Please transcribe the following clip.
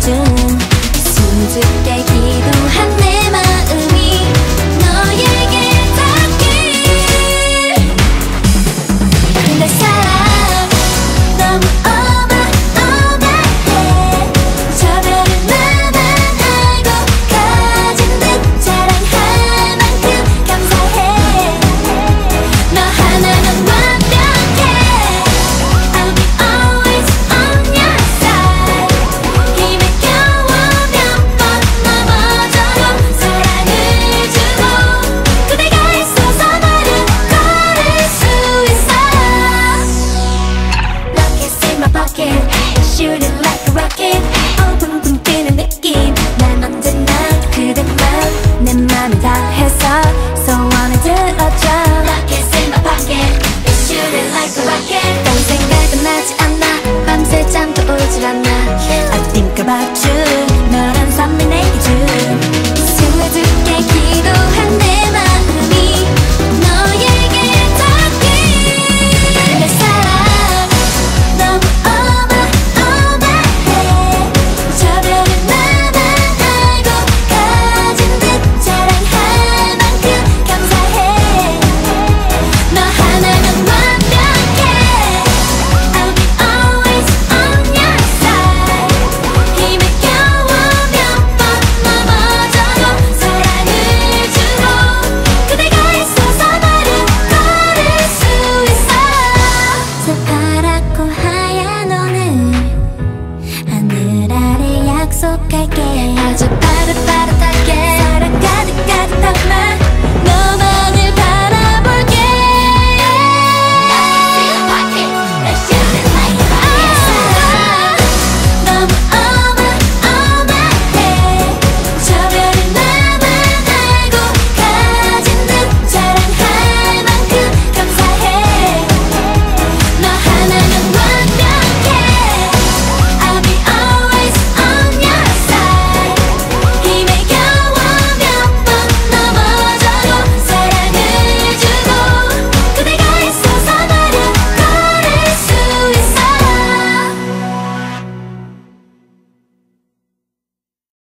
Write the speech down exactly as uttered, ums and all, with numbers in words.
수줍게 기도한 내 마음이 너에게 닿길. 내 사랑 너무 over over해. 저 별을 나만 알고 가진 듯 자랑할 만큼 감사해. 너 하나면 완벽해. I'll be always on your side. 힘에 겨워 몇 번 넘어져도 사랑을 주고 그대가 있어서 나를 걸을 수 있어. Rockets in my pocket, shooting like a rocket. 어 붕붕 뜨는 느낌. 난 언제나 그대만 내 맘에 다해서 소원을 들어줘. Rockets in my pocket, shooting like a rocket. 딴 생각은 나지 않아. 밤새 잠도 오질 않아. I think about you. 너란 선물 내게 준 수줍게 기도한 내 마음이 너에게 닿길. 내 사랑 너무 over over해. 저 별을 나만 알고 가진 듯 자랑할 만큼 감사해. 너 하나면 완벽해. I'll be always on your side. 힘에 겨워 몇 번 넘어져도 사랑을 주고 그대가 있어서 나를 걸을 수 있어. 새파랗고 하얀 오늘 하늘 아래 약속할게. 아주